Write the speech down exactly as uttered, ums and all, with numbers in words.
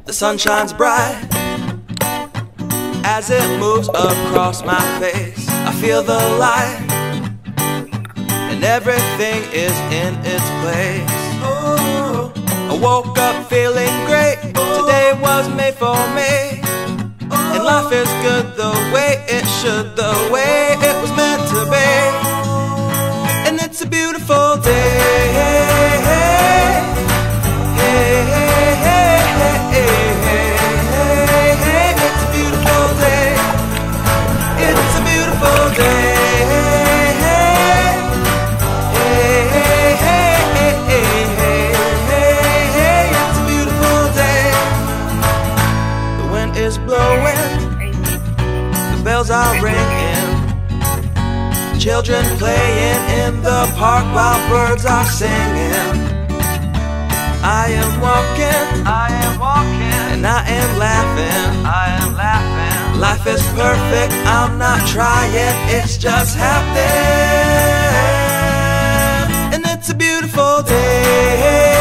The sun shines bright as it moves across my face. I feel the light and everything is in its place. Oh, I woke up feeling great. Today was made for me, and life is good the way it should, the way it was meant to be. And it's a beautiful day. Hey, hey, hey, hey, hey, hey, hey. It's a beautiful day. It's a beautiful day. Hey, hey, hey, hey, hey, hey, hey. It's a beautiful day. The wind is blowing, the bells are ringing, children playing in the park while birds are singing. I am walking, I am walking, and I am laughing, I am laughing. Life is perfect, I'm not trying, it's just happening. And it's a beautiful day.